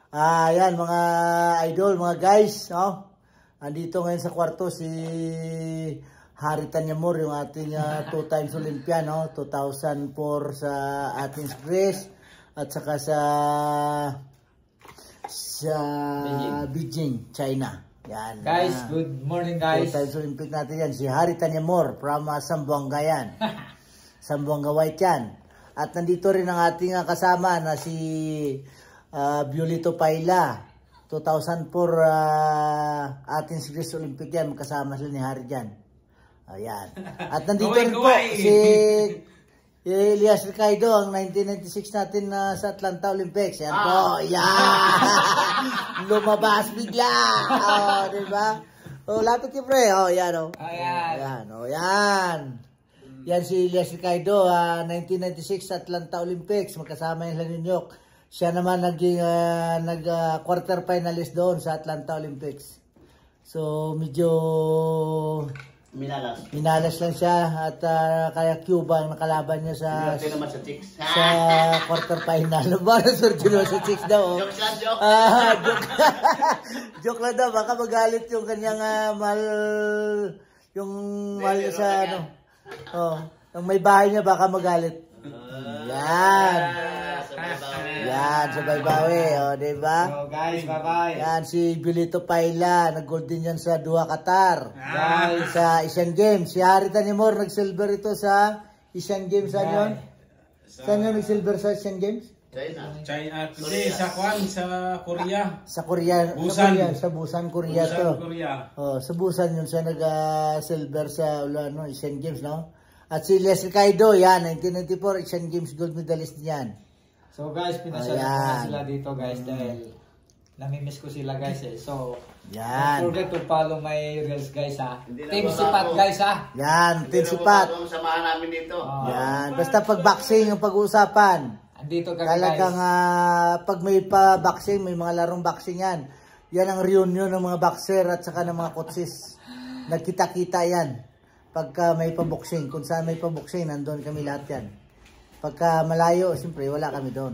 Yan mga idol, mga guys, no? Andito ngayon sa kwarto si Harry Tanyamor, yung ating 2 times Olympian, no? 2004 sa Athens, Greece, at saka sa Beijing, China. Yan. Guys, good morning guys. 2 times Olympic natin yan. Si Harry Tanyamor from Zamboanga yan. Zamboanga White yan. At nandito rin ang ating kasama na si Violito Paila. 2004 Athens Greece Olympic yan. Kasama sila ni Harry dyan. Ayan. At nandito rin po si Elias Ricardo, ang 1996 natin sa Atlanta Olympics. Yan po. Yan. Lumabas bigla. Diba? Lapit yung pre. Yan o. Yan. Yan. Yan si Elias Ricardo, 1996 Atlanta Olympics. Magkasama yung sa New York. Siya naman naging quarter finalist doon sa Atlanta Olympics. So medyo minalas lang siya at kaya Cuba ang nakalaban niya sa quarter final. Baka surgeon sa chicks daw. Joke lang daw. Baka magalit yung kanyang mahal sa yung may bahay niya, baka magalit. Yan. Yan, sa Baybawi. Diba? So guys, bye-bye. Yan, si Violito Paila. Nag-gold din yan sa Doha, Qatar. Guys. Sa Asian Games. Si Harry Tanyamor, nag-silver ito sa Asian Games. Saan yun? Saan yun nag-silver sa Asian Games? China. Hindi, sa Korea. Sa Korea. Busan. Sa Busan, Korea to. Sa Busan yun siya nag-silver sa Asian Games, no? At si Les Ricardo, yan, 1994 Asian Games gold medalist niyan. So guys, pinasyalan ko na sila dito guys dahil namimiss ko sila guys eh. So, don't forget to follow my reels guys ha. Team Sipat guys ha. Yan, Team Sipat. Samahan namin dito. Yan, basta pag boxing yung pag-uusapan. Andito kami talagang pag may pa-boxing, may mga larong boxing yan. Yan ang reunion ng mga boxer at saka ng mga coaches. Nagkita-kita yan. Pagka may pa-boxing, kung saan may pa-boxing, nandun kami lahat yan. Pagka malayo, siyempre wala kami doon.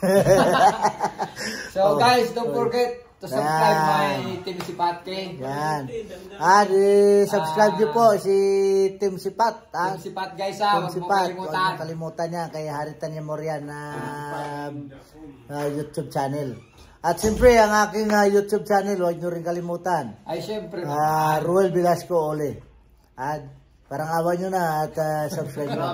So guys, don't forget to subscribe my Team Sipat King. Yan. Subscribe nyo po si Team Sipat. Team Sipat guys ha, huwag mo kalimutan niya kay Harry Tanyamor yan na YouTube channel. At siyempre, ang aking YouTube channel, huwag nyo rin kalimutan. Ay, siyempre. Ruel Velasco Ole. Parang awa nyo na at subscribe nyo.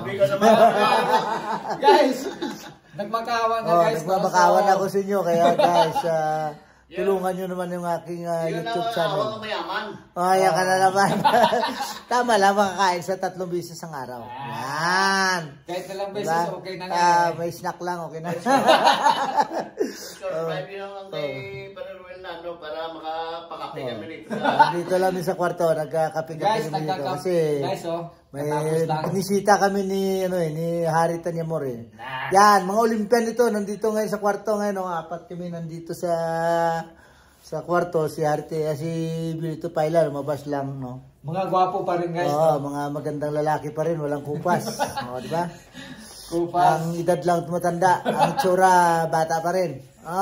Guys, nagmakawan na guys. Nagmakawan ako sa inyo. Kaya guys, tulungan nyo naman yung aking YouTube channel. Yan ka na naman. Tama lang, makakain sa 3 beses ang araw. Yan. Kahit 2 beses, okay na nga. May snack lang, okay na. Subscribe nyo lang kay Panuel na para makapakape kami nito. Dito lang sa kwarto, nagkakape kami dito. Kasi may binisita kami ni Harry Tanyamor eh. Yan, mga Olympian ito, nandito ngayon sa kwarto ngayon. 4 kami nandito sa kwarto. Si Violito Paila, lumabas lang, no? Mga gwapo pa rin guys. Mga magandang lalaki pa rin, walang kupas. Diba? Kupas. Ang edad lang tumatanda, ang tsura bata pa rin.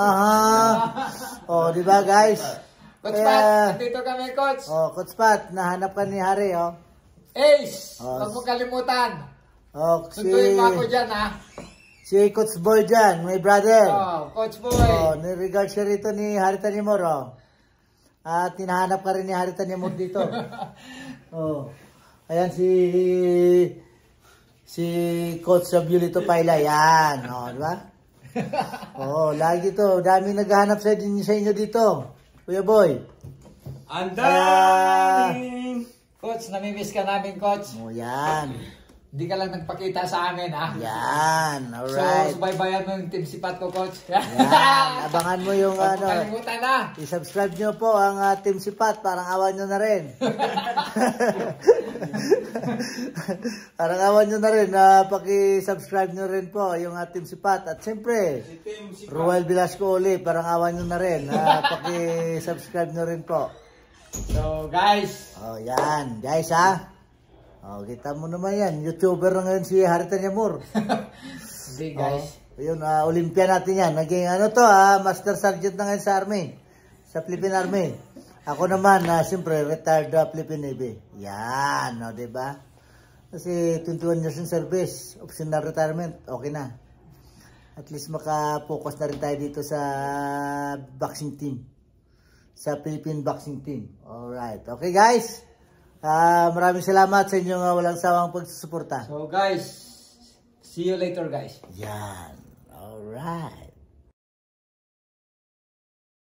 Diba guys? Coach Pat, nandito kami coach. Coach Pat, nahanap ka ni Harry, Ace, huwag mo kalimutan. Sunduin mo ako dyan, ha? Si Coach Boy dyan, my brother. Coach Boy. Niregard siya rito ni Harry Tanyamor, At hinahanap ka rin ni Harry Tanyamor dito. Ayan si Coach Violito Paila, yan. Diba? Lagi to. Daming naghahanap sa inyo dito. Kuya Boy. Andang! Coach, namimiss ka namin, Coach. Yan. Hindi ka lang nagpakita sa amin, ha? Yan, alright. So, subaybayan mo yung Team Sipat ko, Coach. Yan, abangan mo yung kalimutan na. I-subscribe nyo po ang Team Sipat, parang awan nyo na rin. Parang awan nyo na rin, paki-subscribe nyo rin po yung Team Sipat. At siyempre, Ruel Velasco Ole, parang awan nyo na rin, paki-subscribe nyo rin po. So, guys. Yan, guys kita mo naman yan. YouTuber na ngayon si Harry Tanyamor. Hindi guys. Ayun, Olympia natin yan. Naging Master Sergeant na ngayon sa Army. Sa Philippine Army. Ako naman, siyempre, retired Philippine Navy. Yan, no, diba? Kasi 21 years in service, optional retirement, okay na. At least maka-focus na rin tayo dito sa boxing team. Sa Philippine boxing team. Alright. Okay guys, maraming salamat sa inyong walang sawang pagsusuporta. So guys, see you later guys. Yan. Alright.